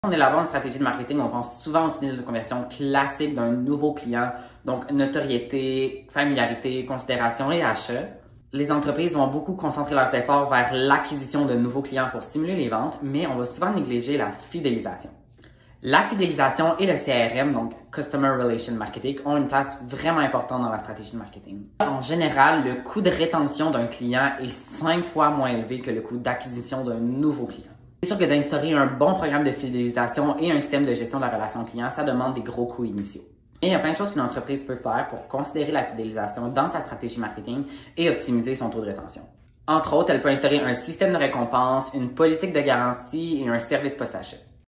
Quand on élabore une stratégie de marketing, on pense souvent au tunnel de conversion classique d'un nouveau client, donc notoriété, familiarité, considération et achat. Les entreprises vont beaucoup concentrer leurs efforts vers l'acquisition de nouveaux clients pour stimuler les ventes, mais on va souvent négliger la fidélisation. La fidélisation et le CRM, donc Customer Relation Marketing, ont une place vraiment importante dans la stratégie de marketing. En général, le coût de rétention d'un client est 5 fois moins élevé que le coût d'acquisition d'un nouveau client. C'est sûr que d'instaurer un bon programme de fidélisation et un système de gestion de la relation client, ça demande des gros coûts initiaux. Et il y a plein de choses qu'une entreprise peut faire pour considérer la fidélisation dans sa stratégie marketing et optimiser son taux de rétention. Entre autres, elle peut instaurer un système de récompense, une politique de garantie et un service post-achat.